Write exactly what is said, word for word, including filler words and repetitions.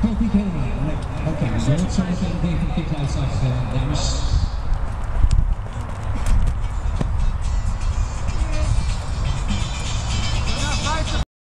Kofi Kennedy. Oké, zo wordt zo meteen definitief uitslag, uh, dames.